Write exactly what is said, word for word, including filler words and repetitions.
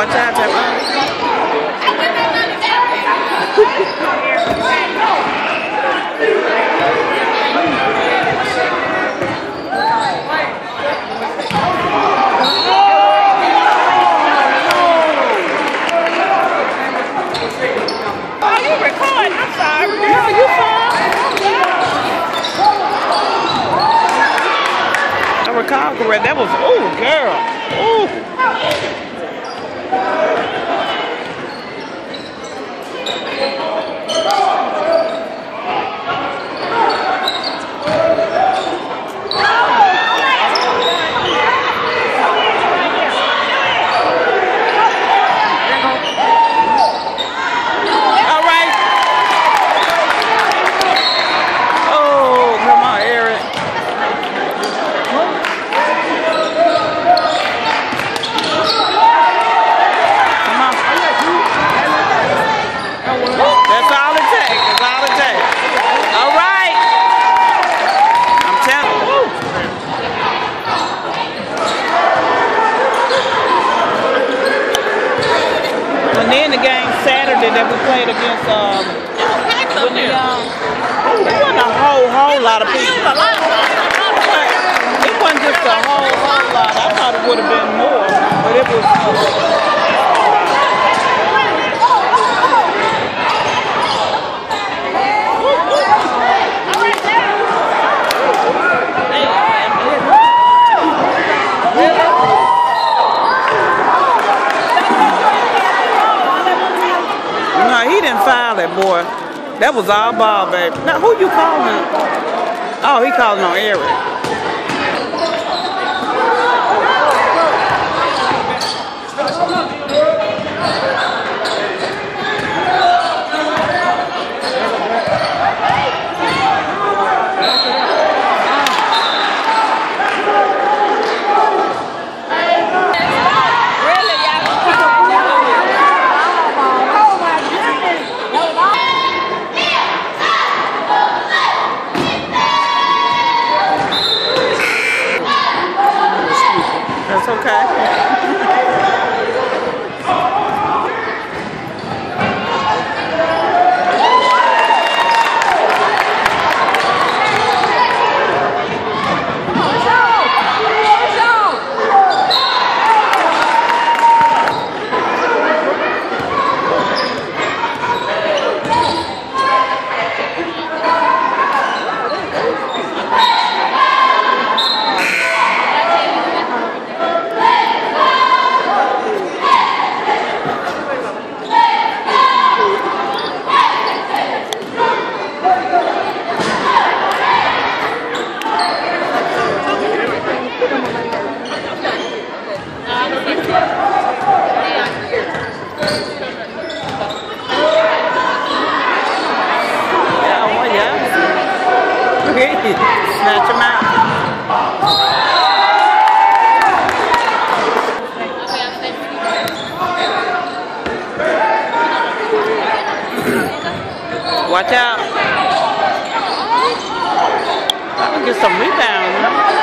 watch out, Pepper. Oh, you recording? I'm sorry. No, you fine. I recall correct. That was, ooh, girl. Ooh. And then the game Saturday that we played against, um, when the, um, it wasn't a whole, whole lot of people. But it wasn't just a whole, whole lot. I thought it would have been more, but it was. He didn't foul that boy. That was all ball, baby. Now, who you calling? Oh, he calling on Eric. That's okay. Snatch him out. Watch out. I can get some rebounds.